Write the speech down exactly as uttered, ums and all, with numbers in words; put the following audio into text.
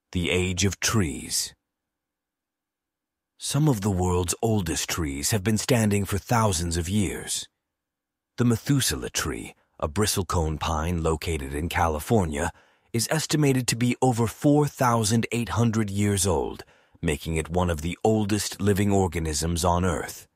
The Age of Trees. Some of the world's oldest trees have been standing for thousands of years. The Methuselah tree, a bristlecone pine located in California, is estimated to be over four thousand eight hundred years old, making it one of the oldest living organisms on Earth.